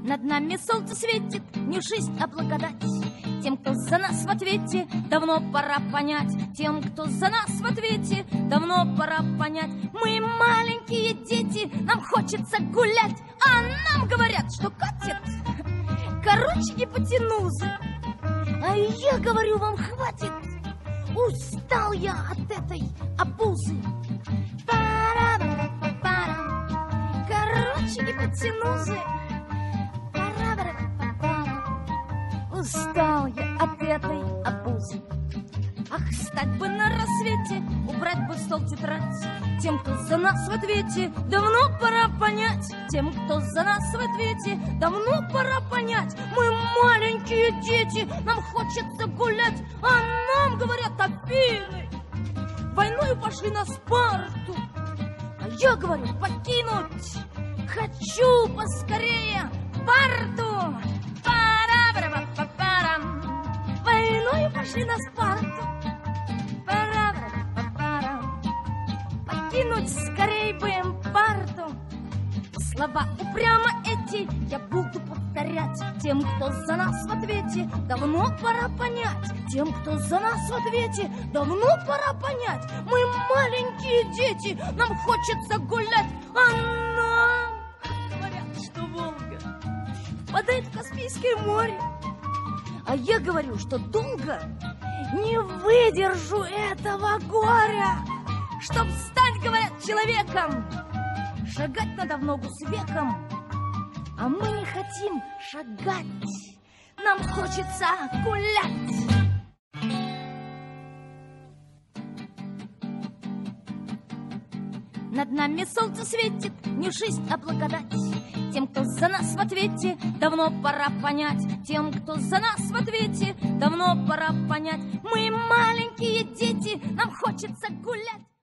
Над нами солнце светит, не жизнь, а благодать. Тем, кто за нас в ответе, давно пора понять. Тем, кто за нас в ответе, давно пора понять. Мы маленькие дети, нам хочется гулять, а нам говорят, что катит короче гипотенузы. А я говорю, вам хватит, устал я от этой обузы. Короче гипотенузы. Устал я от этой обузы. Ах, встать бы на рассвете, убрать бы в стол тетрадь. Тем, кто за нас в ответе, давно пора понять. Тем, кто за нас в ответе, давно пора понять. Мы маленькие дети, нам хочется гулять, а нам говорят Афины, войною пошли на Спарту. А я говорю, покинуть хочу поскорее Спарту. Войною пошли на Спарту. Покинуть скорей бы им Спарту. Слова упрямо эти я буду повторять. Тем, кто за нас в ответе, давно пора понять. Тем, кто за нас в ответе, давно пора понять. Мы маленькие дети, нам хочется гулять, а нам говорят, что Волга впадает в Каспийское море. А я говорю, что долго не выдержу этого горя. Чтоб стать, говорят, человеком, шагать надо в ногу с веком. А мы не хотим шагать, нам хочется гулять. Над нами солнце светит, не жизнь, а благодать. Тем, кто за нас в ответе, давно пора понять. Тем, кто за нас в ответе, давно пора понять. Мы маленькие дети, нам хочется гулять.